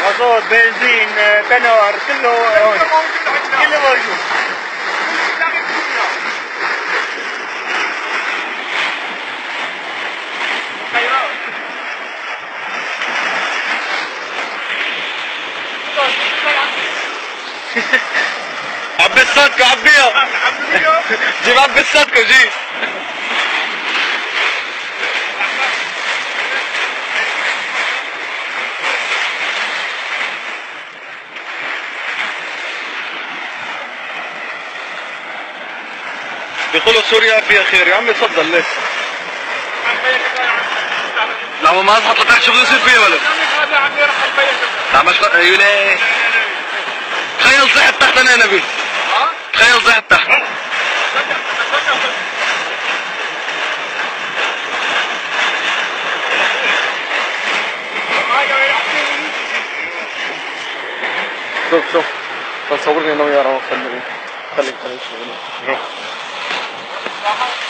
مازوت بنزين تنور كله هون كله موجود. عبي الصدقة عبيها جيب عبي الصدقة جيب بيقولوا سوريا فيها خير يا عمي تفضل ليش؟ لا ما اصحى طلعت شو بده يصير فيها ولد؟ لا مش ايوه تخيل صحت تحت انا نبي تخيل صحت تحت شوف تصورني انا ويا روح خليك شغله